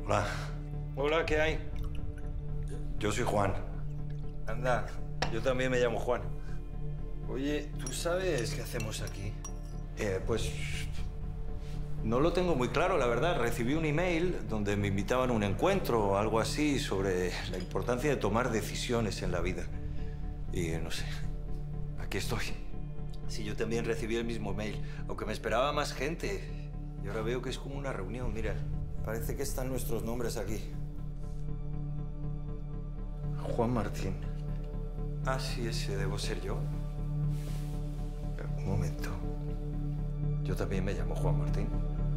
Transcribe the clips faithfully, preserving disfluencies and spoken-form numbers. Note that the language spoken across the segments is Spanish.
Hola. Hola, ¿qué hay? Yo soy Juan. Anda, yo también me llamo Juan. Oye, ¿tú sabes qué hacemos aquí? Eh, pues... no lo tengo muy claro, la verdad. Recibí un email donde me invitaban a un encuentro o algo así sobre la importancia de tomar decisiones en la vida. Y no sé, aquí estoy. Sí, yo también recibí el mismo mail, aunque me esperaba más gente. Y ahora veo que es como una reunión, mira. Parece que están nuestros nombres aquí. Juan Martín. Ah, sí, ese debo ser yo. Un momento. Yo también me llamo Juan Martín.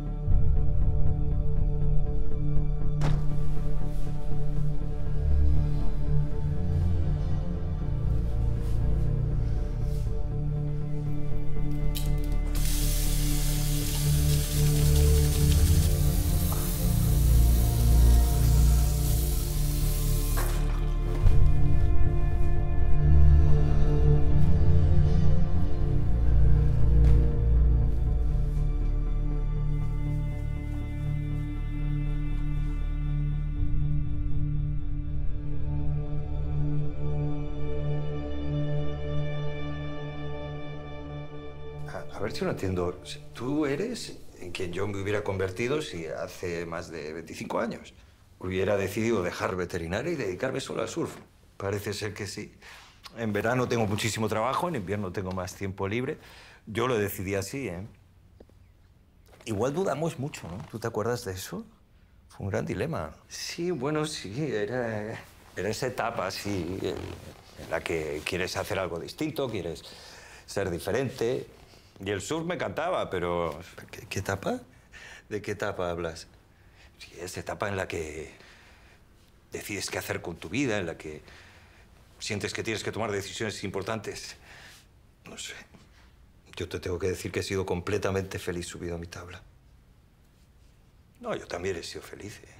A ver si lo entiendo. ¿Tú eres en quien yo me hubiera convertido si hace más de veinticinco años hubiera decidido dejar veterinaria y dedicarme solo al surf? Parece ser que sí. En verano tengo muchísimo trabajo, en invierno tengo más tiempo libre. Yo lo decidí así, ¿eh? Igual dudamos mucho, ¿no? ¿Tú te acuerdas de eso? Fue un gran dilema. Sí, bueno, sí, era, era esa etapa, sí, en la que quieres hacer algo distinto, quieres ser diferente. Y el surf me encantaba, pero... ¿Qué, qué etapa? ¿De qué etapa hablas? Sí, esa etapa en la que decides qué hacer con tu vida, en la que sientes que tienes que tomar decisiones importantes. No sé. Yo te tengo que decir que he sido completamente feliz subido a mi tabla. No, yo también he sido feliz, ¿eh?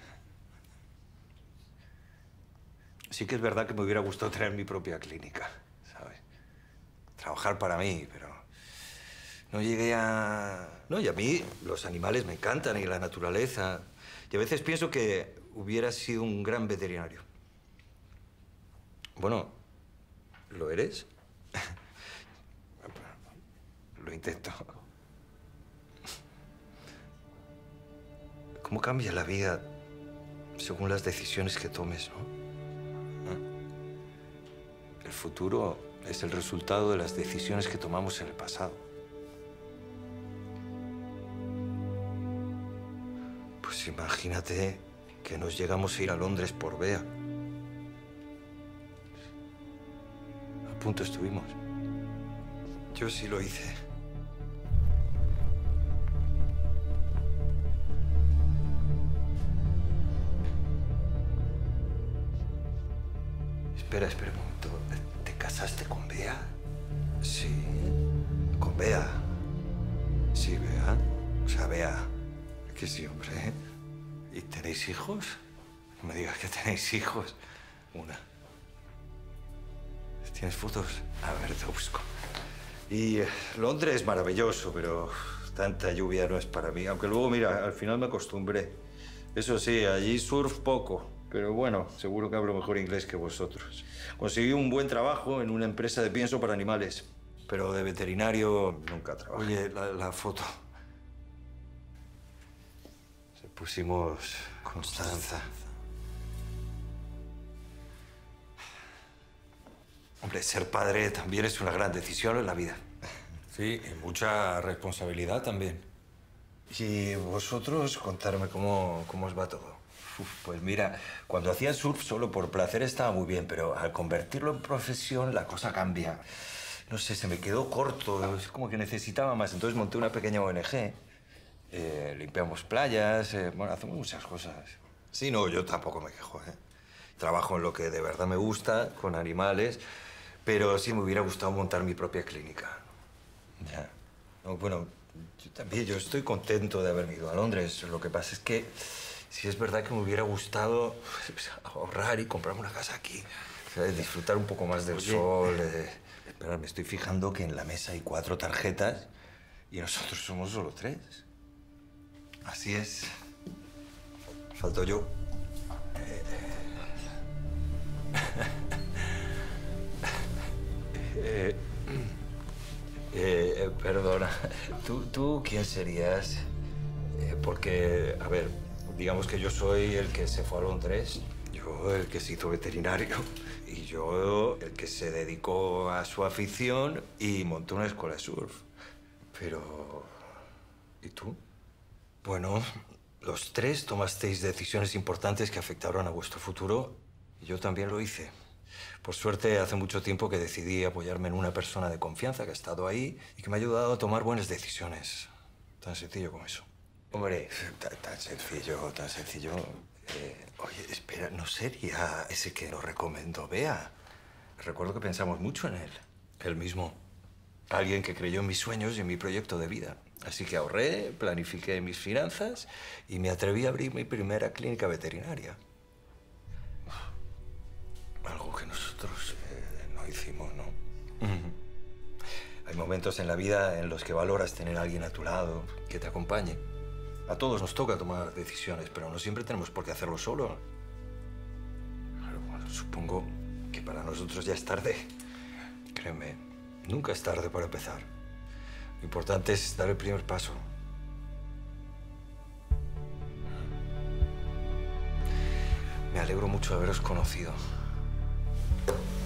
Sí que es verdad que me hubiera gustado tener mi propia clínica, ¿sabes? Trabajar para mí, pero... no llegué a... No, y a mí los animales me encantan y la naturaleza. Y a veces pienso que hubiera sido un gran veterinario. Bueno, ¿lo eres? Lo intento. ¿Cómo cambia la vida según las decisiones que tomes, no? ¿Eh? El futuro es el resultado de las decisiones que tomamos en el pasado. Pues imagínate que nos llegamos a ir a Londres por Bea. A punto estuvimos. Yo sí lo hice. Espera, espera un momento. ¿Te casaste con Bea? Sí. ¿Con Bea? Sí, Bea. O sea, Bea. Que sí, hombre, ¿eh? ¿Y tenéis hijos? No me digas que tenéis hijos. Una. ¿Tienes fotos? A ver, te busco. Y eh, Londres es maravilloso, pero tanta lluvia no es para mí. Aunque luego, mira, al final me acostumbré. Eso sí, allí surf poco. Pero bueno, seguro que hablo mejor inglés que vosotros. Conseguí un buen trabajo en una empresa de pienso para animales. Pero de veterinario nunca trabajé. Oye, la, la foto. Pusimos Constanza. Hombre, ser padre también es una gran decisión en la vida. Sí, y mucha responsabilidad también. Y vosotros, contarme cómo, cómo os va todo. Uf, pues mira, cuando hacía surf solo por placer estaba muy bien, pero al convertirlo en profesión la cosa cambia. No sé, se me quedó corto, es como que necesitaba más. Entonces monté una pequeña O N G. Eh, limpiamos playas, eh, bueno, hacemos muchas cosas. Sí, no, yo tampoco me quejo, ¿eh? Trabajo en lo que de verdad me gusta, con animales, pero sí me hubiera gustado montar mi propia clínica. Ya. No, bueno, yo también, yo estoy contento de haberme ido a Londres. Lo que pasa es que sí es verdad que me hubiera gustado pues, ahorrar y comprarme una casa aquí. ¿Sabes? Disfrutar un poco más del Oye. sol. Eh. Espera, me estoy fijando que en la mesa hay cuatro tarjetas y nosotros somos solo tres. Así es. Falto yo. eh, eh, perdona, ¿tú, ¿tú quién serías? Eh, porque, a ver, digamos que yo soy el que se fue a Londres, Yo, el que se hizo veterinario, y yo, el que se dedicó a su afición y montó una escuela de surf. Pero... ¿y tú? Bueno, los tres tomasteis decisiones importantes que afectaron a vuestro futuro, y yo también lo hice. Por suerte, hace mucho tiempo que decidí apoyarme en una persona de confianza que ha estado ahí y que me ha ayudado a tomar buenas decisiones. Tan sencillo como eso. hombre. Tan, tan sencillo, tan sencillo. Eh, oye, espera, ¿no sería ese que nos recomendó Bea? Recuerdo que pensamos mucho en él. Él mismo. Alguien que creyó en mis sueños y en mi proyecto de vida. Así que ahorré, planifiqué mis finanzas y me atreví a abrir mi primera clínica veterinaria. Algo que nosotros eh, no hicimos, ¿no? Uh-huh. Hay momentos en la vida en los que valoras tener a alguien a tu lado que te acompañe. A todos nos toca tomar decisiones, pero no siempre tenemos por qué hacerlo solo. Pero bueno, supongo que para nosotros ya es tarde. Créeme, nunca es tarde para empezar. Lo importante es dar el primer paso. Me alegro mucho de haberos conocido.